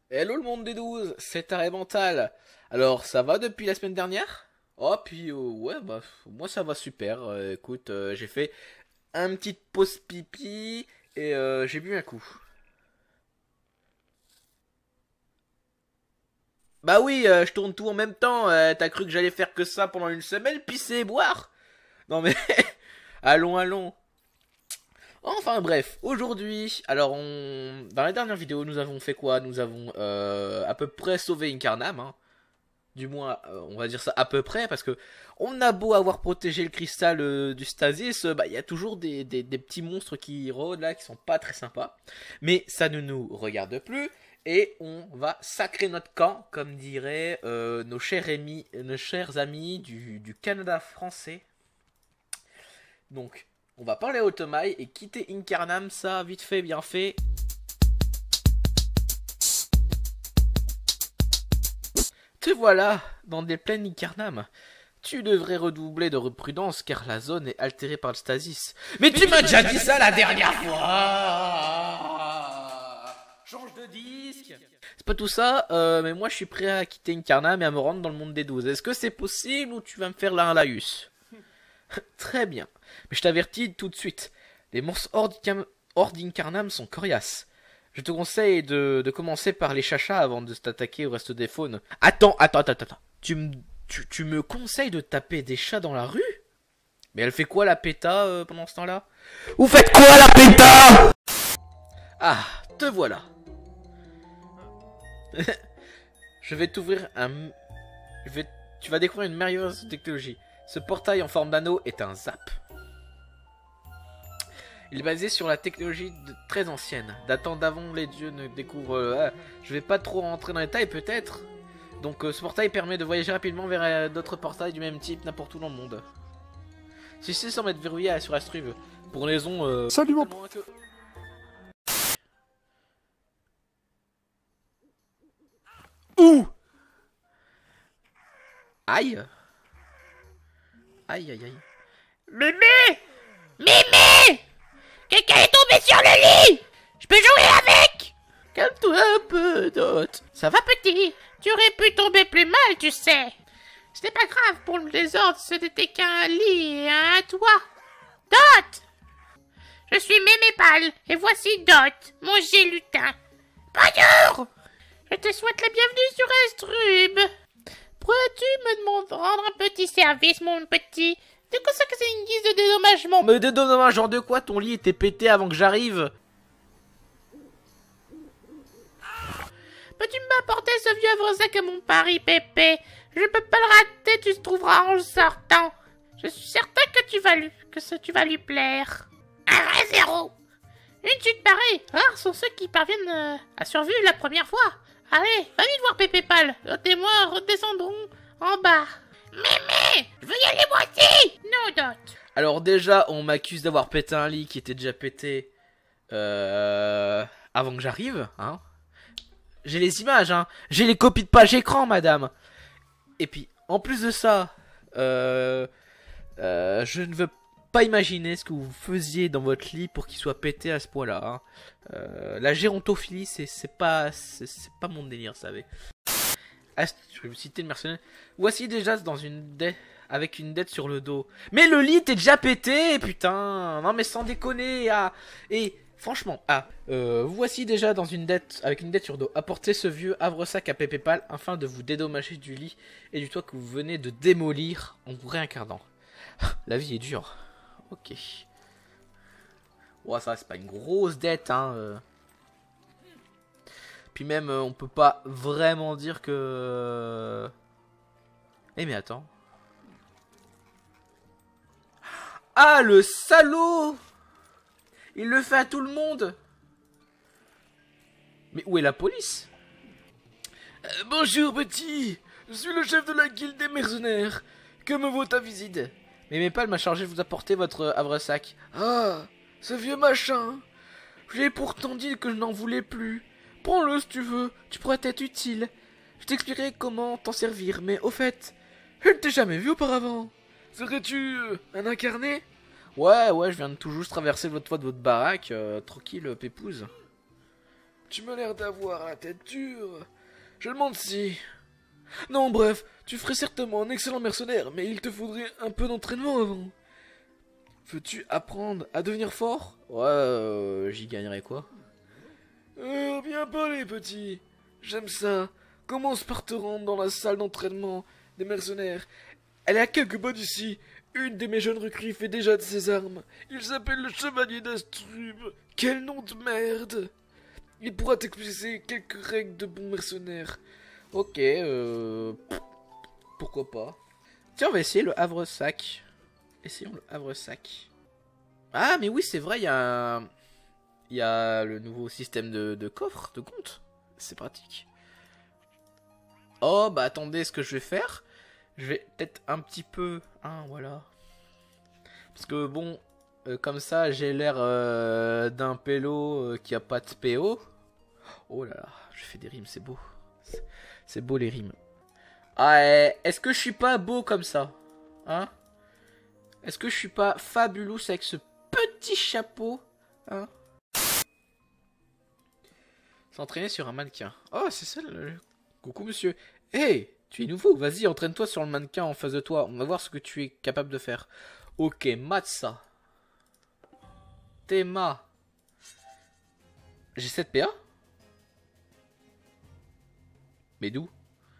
Hello le monde des 12, c'est Arrêt Mental. Alors ça va depuis la semaine dernière? Oh puis ouais bah moi ça va super. Écoute, j'ai fait un petit pause pipi et j'ai bu un coup. Bah oui, je tourne tout en même temps. T'as cru que j'allais faire que ça pendant une semaine, pisser et boire? Non mais allons allons. Enfin bref, aujourd'hui, alors dans la dernière vidéo nous avons fait quoi? Nous avons à peu près sauvé Incarnam, hein. Du moins, on va dire ça à peu près, parce que on a beau avoir protégé le cristal du stasis, bah il y a toujours des petits monstres qui rôdent là, qui sont pas très sympas. Mais ça ne nous regarde plus, et on va sacrer notre camp, comme diraient nos chers amis du Canada français. Donc, on va parler à Otomaï et quitter Incarnam, ça, vite fait, bien fait. Te voilà, dans des plaines Incarnam. Tu devrais redoubler de prudence car la zone est altérée par le stasis. Mais tu m'as déjà dit ça la dernière fois. Change de disque. C'est pas tout ça, mais moi je suis prêt à quitter Incarnam et à me rendre dans le monde des 12. Est-ce que c'est possible ou tu vas me faire la laïus? Très bien. Mais je t'avertis tout de suite. Les monstres hors d'Incarnam sont coriaces. Je te conseille de commencer par les chachas avant de t'attaquer au reste des faunes. Attends. Tu me conseilles de taper des chats dans la rue? Mais elle fait quoi la péta pendant ce temps-là? Vous faites quoi la péta? Ah, te voilà. Je vais t'ouvrir un... Tu vas découvrir une merveilleuse technologie. Ce portail en forme d'anneau est un zap. Il est basé sur la technologie très ancienne, datant d'avant les dieux ne découvrent... je vais pas trop rentrer dans les détails peut-être. Donc ce portail permet de voyager rapidement vers d'autres portails du même type n'importe où dans le monde. Ceci semble être verrouillé sur Astruve, pour une raison... Salut mon... que... Ouh! Aïe! Aïe aïe aïe. Mémé! Mémé! Quelqu'un est tombé sur le lit! Je peux jouer avec! Calme-toi un peu, Dot. Ça va petit? Tu aurais pu tomber plus mal, tu sais. Ce n'est pas grave pour le désordre, ce n'était qu'un lit et un toit. Dot! Je suis Mémé Pâle, et voici Dot, mon gélutin. Bonjour! Je te souhaite la bienvenue sur Astrub. Pourrais-tu me rendre un petit service, mon petit? De quoi ça que c'est une guise de dédommagement? Mais dédommagement de quoi? Ton lit était pété avant que j'arrive. Peux-tu m'apporter ce vieux œuvre-sac à mon pari, Pépé? Je peux pas le rater, tu te trouveras en le sortant. Je suis certain que tu vas lui plaire. Un vrai zéro. Une chute pareille, rares sont ceux qui parviennent à survivre la première fois. Allez, va vite voir Pépé Pâle. Dot et moi redescendrons en bas. Mémé, je veux y aller moi aussi. Non, Dot. Alors déjà, on m'accuse d'avoir pété un lit qui était déjà pété avant que j'arrive, hein. J'ai les images, hein. J'ai les copies de page écran, madame. Et puis, en plus de ça, je ne veux pas imaginer ce que vous faisiez dans votre lit pour qu'il soit pété à ce point-là, hein. La gérontophilie, c'est pas mon délire, vous savez. Ah, je vais vous citer le mercenaire. Voici déjà dans une dette avec une dette sur le dos. Mais le lit était déjà pété, putain. Non mais sans déconner. Ah. Et franchement, voici déjà dans une dette avec une dette sur le dos. Apportez ce vieux havre-sac à Pépé Pâle afin de vous dédommager du lit et du toit que vous venez de démolir en vous réincarnant. La vie est dure. Ok. Ouais, ça c'est pas une grosse dette, hein. Puis même, on peut pas vraiment dire que... Eh mais attends. Ah, le salaud! Il le fait à tout le monde! Mais où est la police? Bonjour, petit! Je suis le chef de la guilde des mercenaires. Que me vaut ta visite? Mais Mépal m'a chargé de vous apporter votre havre-sac. Ah, ce vieux machin! Je lui ai pourtant dit que je n'en voulais plus. Prends-le si tu veux, tu pourrais être utile. Je t'expliquerai comment t'en servir, mais au fait, je ne t'ai jamais vu auparavant. Serais-tu un incarné? Ouais, je viens de tout juste traverser votre toit de votre baraque, tranquille, pépouze. Tu m'as l'air d'avoir la tête dure. Je demande si... Non, bref, tu ferais certainement un excellent mercenaire, mais il te faudrait un peu d'entraînement avant. Veux-tu apprendre à devenir fort? Ouais, j'y gagnerais quoi? Bien parlé, petit. J'aime ça. Commence par te rendre dans la salle d'entraînement des mercenaires. Elle est à quelques pas d'ici. Une de mes jeunes recrues fait déjà de ses armes. Il s'appelle le Chevalier d'Astrub. Quel nom de merde! Il pourra t'expliquer quelques règles de bon mercenaire. Ok, pourquoi pas. Tiens, on va essayer le Havresac. Essayons le Havresac. Ah, mais oui, c'est vrai, il y a le nouveau système de coffre, de compte. C'est pratique. Oh, bah attendez, ce que je vais faire, je vais peut-être un petit peu... Ah, voilà. Parce que bon, comme ça, j'ai l'air d'un pélo qui a pas de PO. Oh là là, je fais des rimes, c'est beau. C'est beau les rimes. Ah, est-ce que je suis pas beau comme ça? Hein? Est-ce que je suis pas fabulous avec ce petit chapeau? Hein? S'entraîner sur un mannequin. Oh, c'est ça le... Coucou monsieur. Hey, tu es nouveau, vas-y, entraîne-toi sur le mannequin en face de toi. On va voir ce que tu es capable de faire. Ok, mate ça. Théma. J'ai 7 PA? Mais d'où?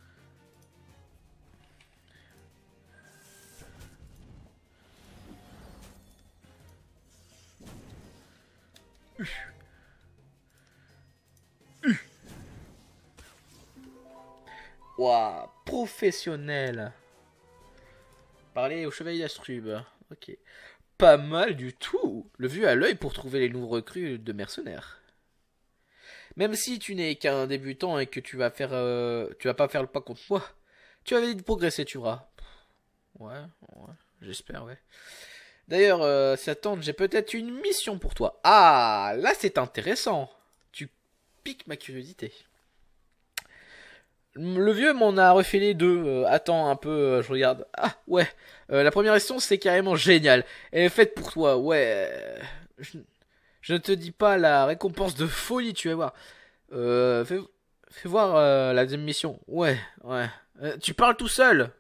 Waouh, professionnel. Parler au chevalier d'Astrub. Ok. Pas mal du tout. Le vu à l'œil pour trouver les nouveaux recrues de mercenaires. Même si tu n'es qu'un débutant et que tu vas pas faire le pas contre moi, tu vas vite progresser, tu verras. Ouais, j'espère, ouais. D'ailleurs, Satan, j'ai peut-être une mission pour toi. Ah, là c'est intéressant. Tu piques ma curiosité. Le vieux m'en a refilé deux. Attends un peu, je regarde. Ah, ouais. La première question, c'est carrément génial. Elle est faite pour toi, ouais. Je ne te dis pas la récompense de folie, tu vas voir. Fais voir la deuxième mission. Ouais. Tu parles tout seul.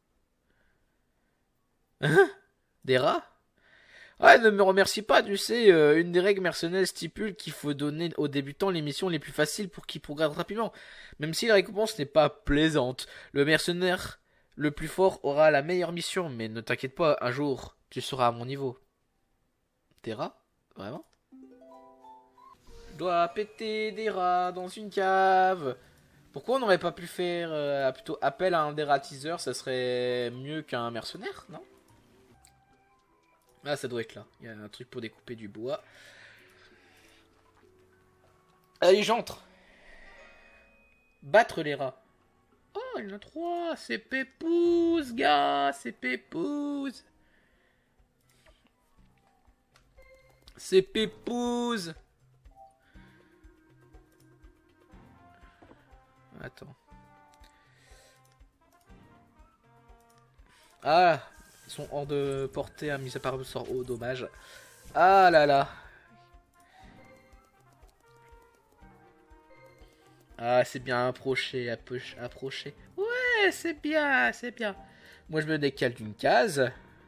Hein? Des rats? Ouais, ne me remercie pas, tu sais, une des règles mercenaires stipule qu'il faut donner aux débutants les missions les plus faciles pour qu'ils progressent rapidement. Même si la récompense n'est pas plaisante, le mercenaire le plus fort aura la meilleure mission, mais ne t'inquiète pas, un jour, tu seras à mon niveau. Des rats? Vraiment? Je dois péter des rats dans une cave. Pourquoi on n'aurait pas pu faire plutôt appel à un dératiseur? Ça serait mieux qu'un mercenaire, non? Ah, ça doit être là. Il y a un truc pour découper du bois. Allez, j'entre. Battre les rats. Oh, il y en a 3. C'est pépouze, gars. C'est pépouze. C'est pépouze. Attends. Ah, ils sont hors de portée, hein, mis à part le sort. Oh, dommage. Ah là là. Ah, c'est bien approché, approché. Ouais, c'est bien, c'est bien. Moi, je me décale d'une case.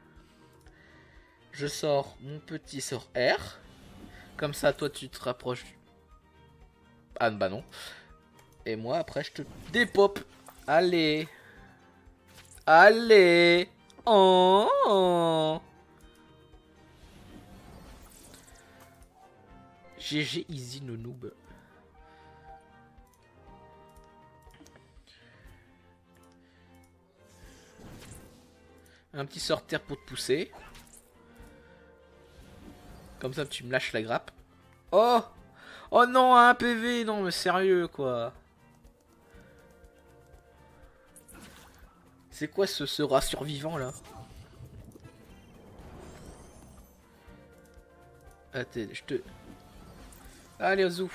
Je sors mon petit sort R. Comme ça, toi, tu te rapproches. Ah, bah non. Et moi, après, je te dépop. Allez. Allez. Oh. GG easy no noob. Un petit sortir pour te pousser. Comme ça, tu me lâches la grappe. Oh. Oh non, un PV. Non, mais sérieux, quoi. C'est quoi ce rat survivant là? Attends, je te... Allez, Ozu.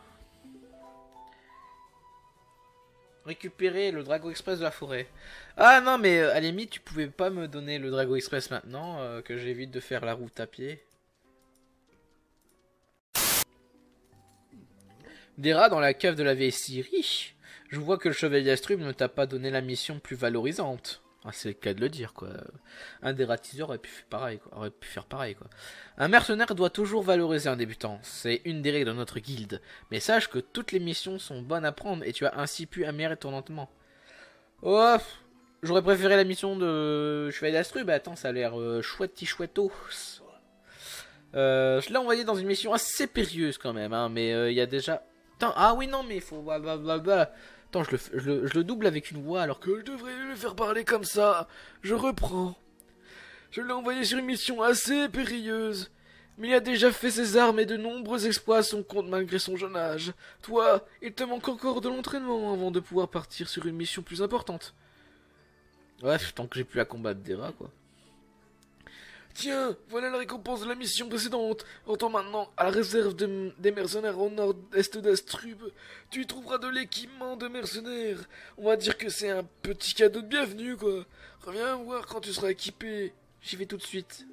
Récupérer le Drago Express de la forêt. Ah non, mais à la limite, tu pouvais pas me donner le Drago Express maintenant, que j'évite de faire la route à pied. Dera, dans la cave de la vieille Syrie, je vois que le chevalier Astrub ne t'a pas donné la mission plus valorisante. Ah, c'est le cas de le dire, quoi. Un des ratiseurs aurait pu faire pareil, quoi. Un mercenaire doit toujours valoriser un débutant. C'est une des règles de notre guilde. Mais sache que toutes les missions sont bonnes à prendre et tu as ainsi pu améliorer ton lentement. Oh, j'aurais préféré la mission de chevalier d'Astrub. Bah, attends, ça a l'air chouetto. Je l'ai envoyé dans une mission assez périlleuse quand même, hein, mais il y a déjà... Attends, ah oui, non, mais il faut... Attends, je le double avec une voix alors que... Que je devrais le faire parler comme ça. Je reprends. Je l'ai envoyé sur une mission assez périlleuse. Mais il a déjà fait ses armes et de nombreux exploits à son compte malgré son jeune âge. Toi, il te manque encore de l'entraînement avant de pouvoir partir sur une mission plus importante. Ouais, tant que j'ai plus à combattre Dera, quoi. Tiens, voilà la récompense de la mission précédente. Retourne maintenant à la réserve des mercenaires au nord-est d'Astrub. Tu y trouveras de l'équipement de mercenaires. On va dire que c'est un petit cadeau de bienvenue, quoi. Reviens voir quand tu seras équipé. J'y vais tout de suite.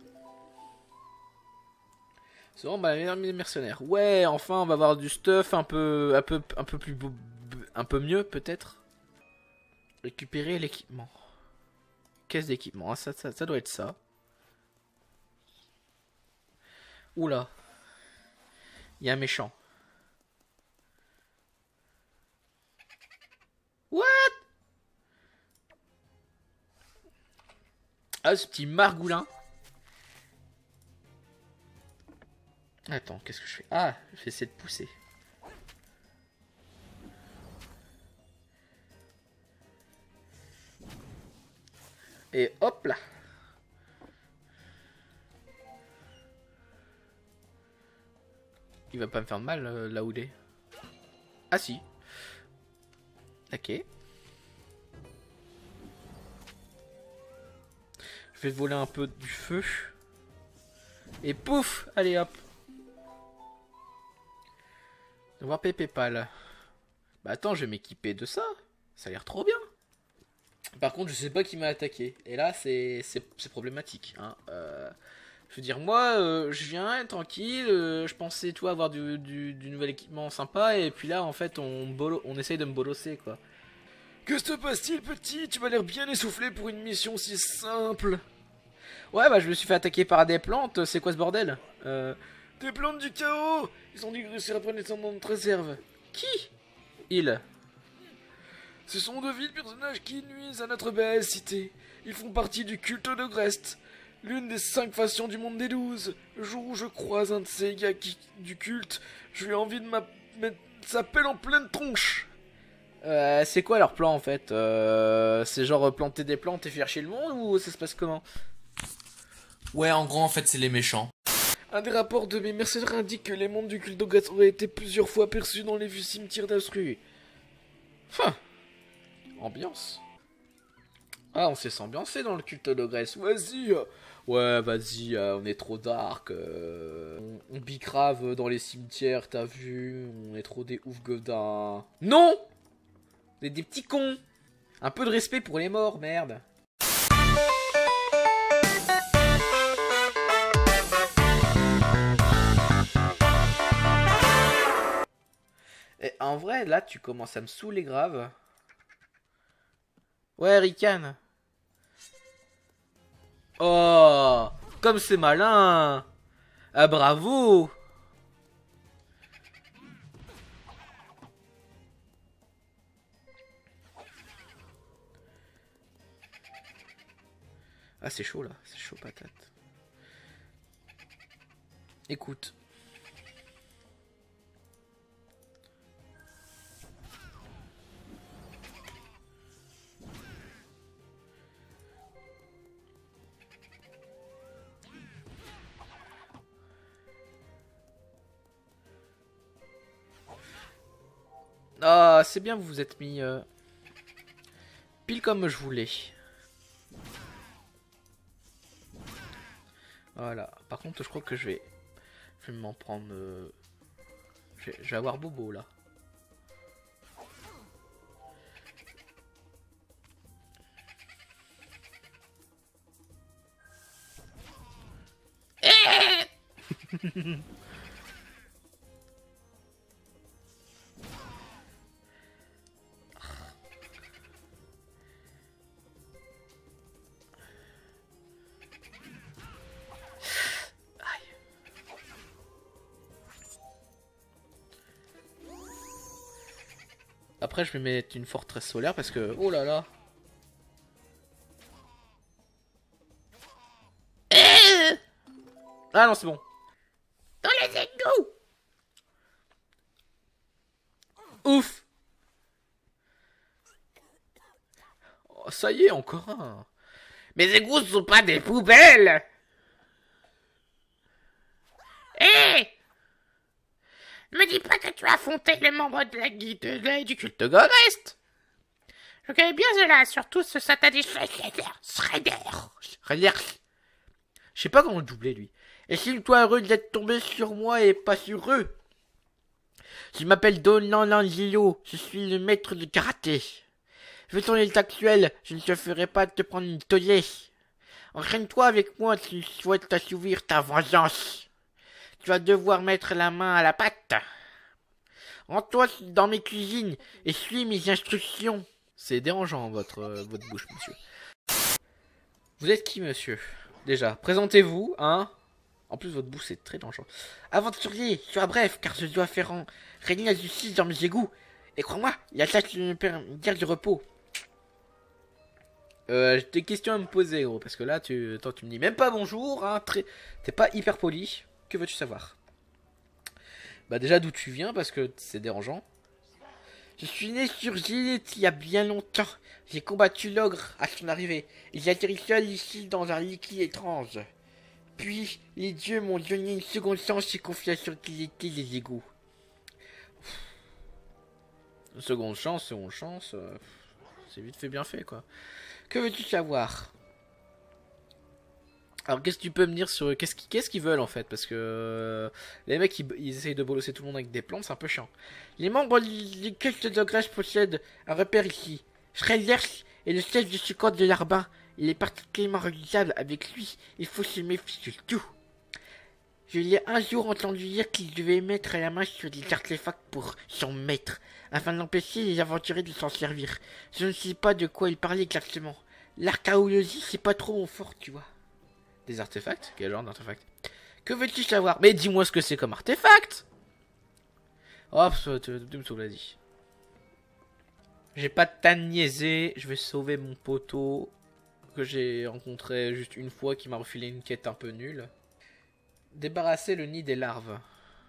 C'est vraiment bah, les mercenaires. Ouais, enfin, on va avoir du stuff un peu plus beau, un peu mieux, peut-être. Récupérer l'équipement. Caisse d'équipement, ça doit être ça. Oula. Il y a un méchant. What? Ah, ce petit margoulin. Attends, qu'est-ce que je fais? Ah, je vais essayer de pousser. Et hop là. Il va pas me faire de mal là où il est. Ah si. Ok. Je vais voler un peu du feu. Et pouf. Allez hop. Voir Pépépal. Bah attends, je vais m'équiper de ça. Ça a l'air trop bien. Par contre, je sais pas qui m'a attaqué. Et là, c'est problématique. Hein. Je veux dire, moi, je viens tranquille. Je pensais, toi, avoir du nouvel équipement sympa. Et puis là, en fait, on essaye de me bolosser, quoi. Que se passe-t-il, petit? Tu m'as l'air bien essoufflé pour une mission si simple. Ouais, bah, je me suis fait attaquer par des plantes. C'est quoi ce bordel? Des plantes du chaos. Ils ont dû réussir à prendre les dans notre réserve. Qui? Il. Ce sont de vils personnages qui nuisent à notre belle cité. Ils font partie du culte de Grest, l'une des 5 factions du monde des 12. Le jour où je croise un de ces gars du culte, je lui ai envie de mettre sa pelle en pleine tronche. C'est quoi leur plan en fait? C'est genre planter des plantes et faire chier le monde ou ça se passe comment? Ouais, en gros, en fait, c'est les méchants. Un des rapports de mes mercenaires indique que les membres du culte de Grest auraient été plusieurs fois aperçus dans les vieux cimetières d'Astrub. Enfin. Ambiance. Ah, on s'est ambiancé dans le culte de Grèce. Vas-y. Ouais, vas-y, on est trop dark. On bicrave dans les cimetières, t'as vu? On est trop des ouf godins. Non! On est des petits cons. Un peu de respect pour les morts, merde. Et en vrai, là, tu commences à me saouler grave. Ouais, Rican. Oh, comme c'est malin. Ah, bravo. Ah, c'est chaud là, c'est chaud patate. Écoute. Ah, c'est bien, vous vous êtes mis pile comme je voulais. Voilà. Par contre, je crois que je vais m'en prendre. Je vais avoir Bobo là. Après, je vais mettre une forteresse solaire parce que... Oh là là. Ah non, c'est bon. Dans les égouts. Ouf. Oh, ça y est, encore un. Mes égouts sont pas des poubelles. Hé, me dis pas que tu as affronté les membres de la guide du culte Gorest. Je connais bien cela, surtout ce sataniste Shredder. Je sais pas comment le doubler, lui. Estime-toi heureux d'être tombé sur moi et pas sur eux. Je m'appelle Donan Langilo, je suis le maître de karaté. Vu ton état actuel, je ne te ferai pas te prendre une tollée. Entraîne-toi avec moi si tu souhaites assouvir ta vengeance. Tu vas devoir mettre la main à la pâte. Rends-toi dans mes cuisines et suis mes instructions. C'est dérangeant votre bouche, monsieur. Vous êtes qui, monsieur? Déjà, présentez-vous, hein. En plus, votre bouche est très dangereux. Aventurier, sois bref, car je dois faire régner la justice dans mes égouts. Et crois-moi, la tâche me permet du repos. J'ai des questions à me poser, gros, parce que là, tu me dis même pas bonjour, hein, t'es pas hyper poli. Que veux-tu savoir? Bah déjà, d'où tu viens, parce que c'est dérangeant. Je suis né sur Gilith il y a bien longtemps. J'ai combattu l'ogre à son arrivée. Et j'ai atterri seul ici dans un liquide étrange. Puis, les dieux m'ont donné une seconde chance et confié sur qu'ils étaient les égouts. Seconde chance, c'est vite fait bien fait, quoi. Que veux-tu savoir? Alors, qu'est-ce que tu peux me dire sur... Qu'est-ce qu'ils veulent, en fait? Parce que... les mecs, ils essayent de bolosser tout le monde avec des plantes, c'est un peu chiant. Les membres du culte de Grèce possèdent un repère ici. Shredder est le chef de ce corps de l'Arbin. Il est particulièrement redoutable. Avec lui, il faut se méfier de tout. Je l'ai un jour entendu dire qu'il devait mettre la main sur des artefacts pour son maître, afin d'empêcher les aventuriers de s'en servir. Je ne sais pas de quoi il parlait exactement. L'archéologie, c'est pas trop mon fort, tu vois. Des artefacts? Quel genre d'artefacts? Que veux-tu savoir? Mais dis-moi ce que c'est comme artefact! Hop, tu me sauves, vas-y. J'ai pas de temps de niaiser, je vais sauver mon poteau que j'ai rencontré juste une fois qui m'a refilé une quête un peu nulle. Débarrasser le nid des larves.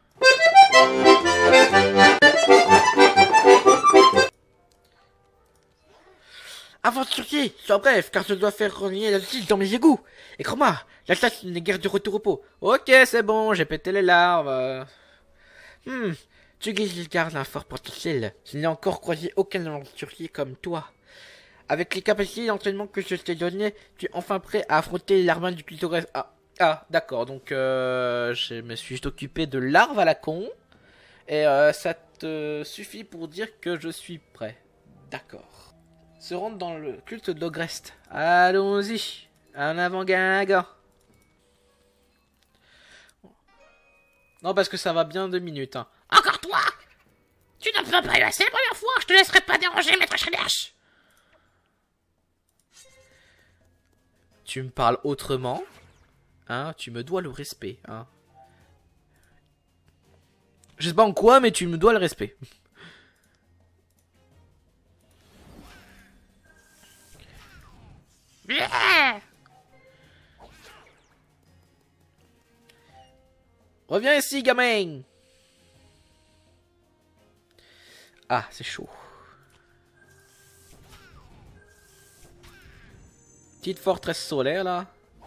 Aventurier, sois bref, car je dois faire renier la justice dans mes égouts. Et crois-moi, la chasse n'est guère de retour au repos. Ok, c'est bon, j'ai pété les larves. Tu gardes un fort potentiel. Je n'ai encore croisé aucun aventurier comme toi. Avec les capacités d'entraînement que je t'ai données, tu es enfin prêt à affronter l'armée du clitoris. Ah, d'accord, donc je me suis juste occupé de larves à la con. Et ça te suffit pour dire que je suis prêt. D'accord. Se rendre dans le culte de l'Ogrest. Allons-y. En avant, gaga. Non, parce que ça va bien 2 minutes. Hein. Encore toi? Tu n'en peux pas eu assez la première fois. Je te laisserai pas déranger, maître Shredder. Tu me parles autrement. Hein, tu me dois le respect. Hein. Je sais pas en quoi, mais tu me dois le respect. Reviens ici, gamin. Ah, c'est chaud. Petite forteresse solaire, là.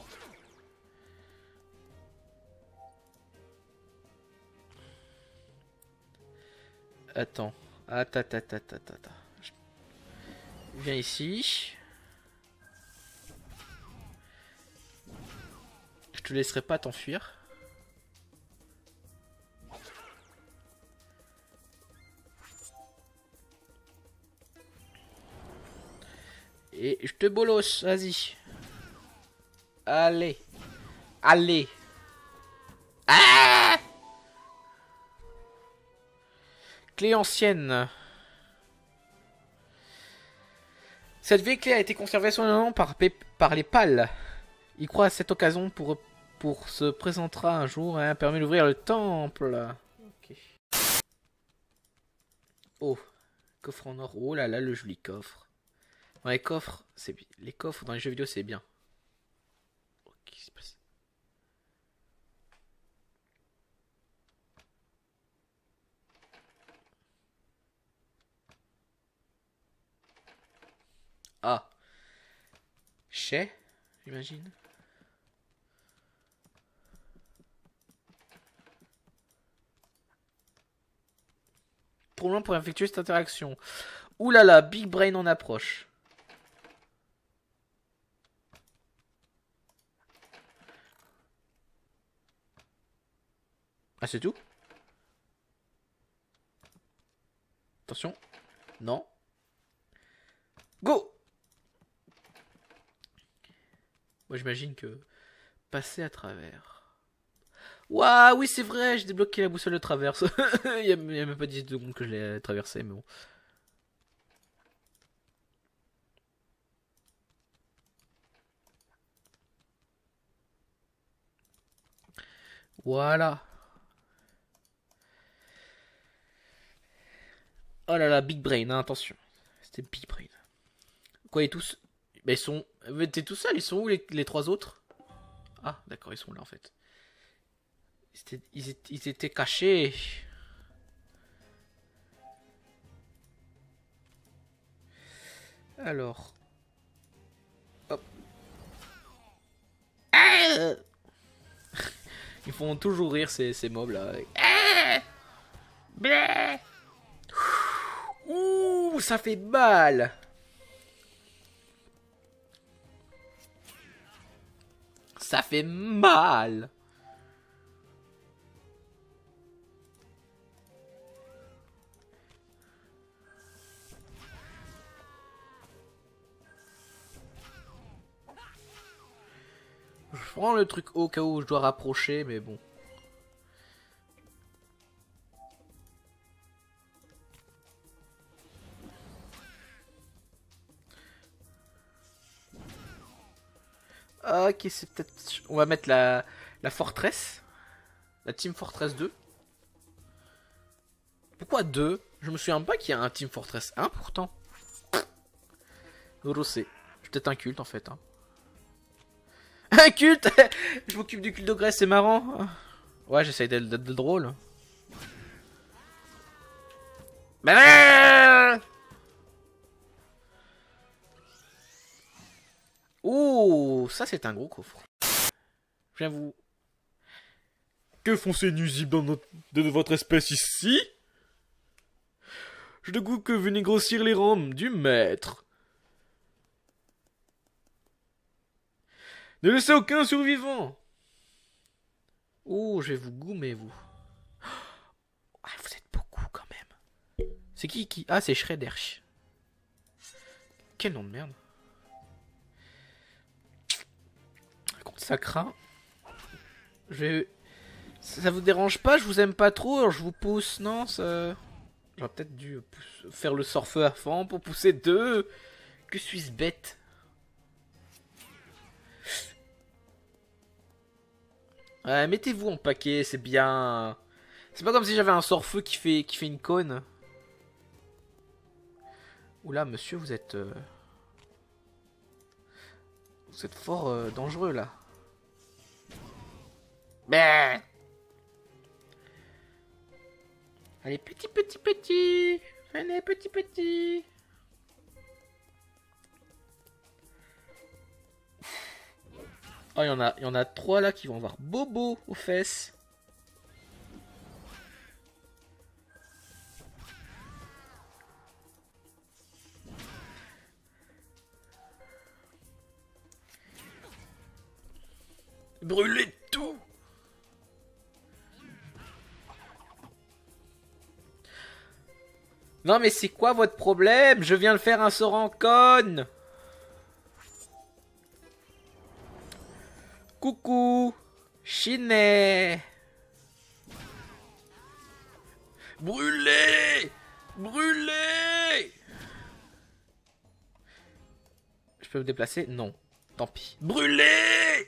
Attends. Attends. Viens ici. Je te laisserai pas t'enfuir. Et je te bolosse, vas-y. Allez. Allez. Ah! Clé ancienne. Cette vieille clé a été conservée soigneusement par les pales. Il croit à cette occasion pour se présentera un jour et permet d'ouvrir le temple. Ok. Oh. Coffre en or. Oh là là, le joli coffre. Dans les coffres, les coffres dans les jeux vidéo, c'est bien. Oh, qu'est-ce qui se passe? Ah. Chez, j'imagine. Trop loin pour effectuer cette interaction. Ouh là là, Big Brain en approche. Ah, c'est tout? Attention. Non. Go! Moi, j'imagine que passer à travers. Waouh, oui, c'est vrai, j'ai débloqué la boussole de traverse. Il y a même pas 10 secondes que je l'ai traversé, mais bon. Voilà. Oh là là, Big Brain, hein, attention. C'était Big Brain. Quoi, ils tous... Bah, ils sont... T'es tout seul, ils sont où les trois autres? Ah, d'accord, ils sont là, en fait. Ils étaient cachés. Alors... Hop. Ah. Ils font toujours rire, ces mobs, là. Ah. Bleh. Ouh, ça fait mal. Ça fait mal. Je prends le truc au cas où je dois rapprocher, mais bon. Ok, c'est peut-être... On va mettre la forteresse. La Team Fortress 2. Pourquoi 2? Je me souviens pas qu'il y a un Team Fortress 1 pourtant. Rossé. Je suis peut-être un culte en fait. Hein. Un culte. Je m'occupe du culte de Grèce, c'est marrant. Ouais, j'essaye d'être drôle. Bah, ouh, ça c'est un gros coffre. J'avoue. Que font ces nuisibles de votre espèce ici? Je ne goûte que venez grossir les rangs du maître. Ne laissez aucun survivant. Oh, je vais vous goumer, vous. Ah, vous êtes beaucoup, quand même. C'est qui? Ah, c'est Shredder. Quel nom de merde. Contre ça craint. Je vais... Ça vous dérange pas? Je vous aime pas trop, alors je vous pousse, non? Ça... J'aurais peut-être dû faire le surfeur avant pour pousser 2. Que suis-je bête? Ouais, mettez-vous en paquet, c'est bien. C'est pas comme si j'avais un sort-feu qui fait une cône. Oula, monsieur, vous êtes fort dangereux, là. Bah. Allez, petit. Venez, petit. Oh, il y en a 3 là qui vont avoir bobo aux fesses. Brûlez tout. Non mais c'est quoi votre problème? Je viens de faire un sort en conne. Coucou, Chinet. Brûlez. Je peux me déplacer? Non. Tant pis. Brûlez.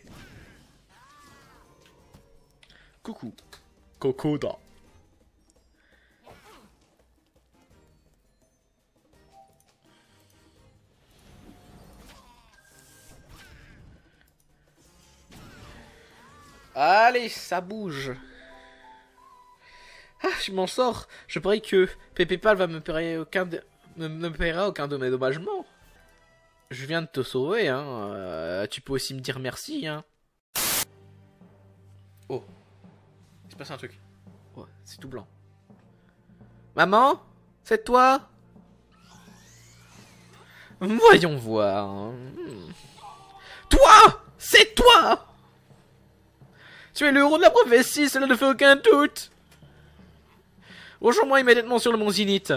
Coucou. Kokoda. Allez, ça bouge. Ah, je m'en sors. Je parie que Pépépal va me payer me paiera aucun de mes dommagements. Je viens de te sauver, hein. Tu peux aussi me dire merci, hein. Oh. Il se passe un truc. Oh, c'est tout blanc. Maman? C'est toi? Voyons voir. Toi! C'est toi! Tu es le héros de la prophétie, cela ne fait aucun doute. Rejoins-moi immédiatement sur le mont Zénith.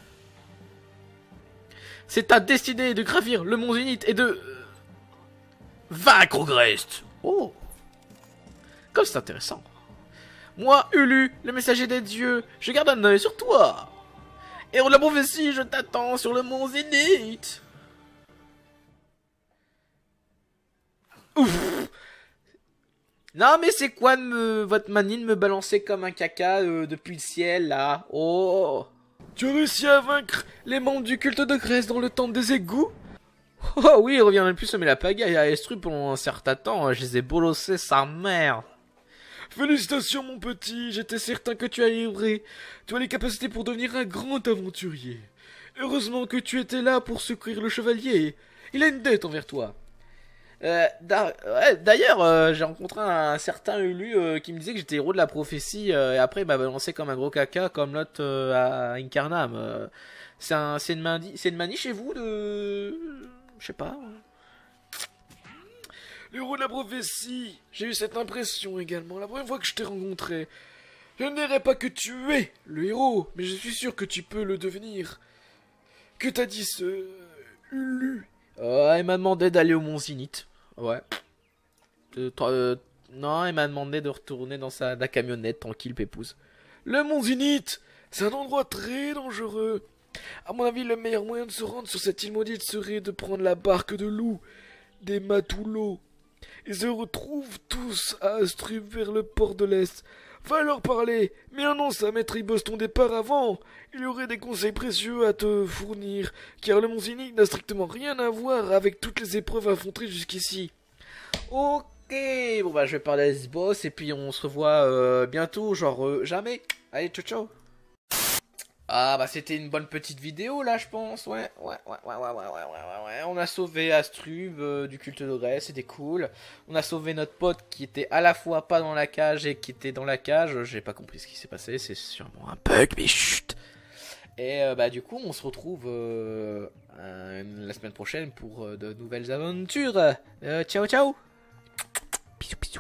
C'est ta destinée de gravir le mont Zénith et de... vaincre Ogrest. Oh. Comme c'est intéressant. Moi, Ulu, le messager des dieux, je garde un œil sur toi. Héros de la prophétie, je t'attends sur le mont Zénith. Ouf. Non mais c'est quoi votre manie de me balancer comme un caca depuis le ciel là? Oh. Tu as réussi à vaincre les membres du culte de Grèce dans le temple des égouts? Oh oui, il revient même plus semer la pagaille à Estru pendant un certain temps, je les ai bolossés sa mère. Félicitations mon petit, j'étais certain que tu arriverais. Tu as les capacités pour devenir un grand aventurier. Heureusement que tu étais là pour secourir le chevalier. Il a une dette envers toi. D'ailleurs, j'ai rencontré un certain Ulu qui me disait que j'étais héros de la prophétie et après il m'a balancé comme un gros caca comme l'autre à Incarnam. C'est une manie chez vous de... Je sais pas. Le héros de la prophétie, j'ai eu cette impression également la première fois que je t'ai rencontré. Je ne dirais pas que tu es le héros, mais je suis sûr que tu peux le devenir. Que t'as dit ce... Ulu? Il m'a demandé d'aller au mont Zénith. Ouais. Non, il m'a demandé de retourner dans la camionnette tranquille, pépouze. Le mont Zénith, c'est un endroit très dangereux. À mon avis, le meilleur moyen de se rendre sur cette île maudite serait de prendre la barque de loup, des Matoulots. Ils se retrouvent tous à Astrub vers le port de l'Est. Va leur parler, mais annonce à Maître Ibos ton départ avant. Il y aurait des conseils précieux à te fournir, car le mont Zénith n'a strictement rien à voir avec toutes les épreuves affrontées jusqu'ici. Ok, bon bah je vais parler à ce boss et puis on se revoit bientôt, genre jamais. Allez, ciao ciao. Ah bah c'était une bonne petite vidéo là je pense, ouais. On a sauvé Astrub du culte de Grèce, c'était cool. On a sauvé notre pote qui était à la fois pas dans la cage et qui était dans la cage. J'ai pas compris ce qui s'est passé, c'est sûrement un bug mais chut. Et bah du coup on se retrouve la semaine prochaine pour de nouvelles aventures. Ciao ciao. Bisous bisous.